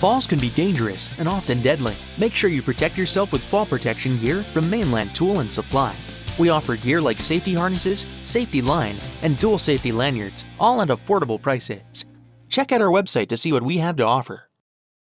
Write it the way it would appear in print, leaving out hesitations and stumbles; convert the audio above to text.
Falls can be dangerous and often deadly. Make sure you protect yourself with fall protection gear from Mainland Tool and Supply. We offer gear like safety harnesses, safety line, and dual safety lanyards, all at affordable prices. Check out our website to see what we have to offer.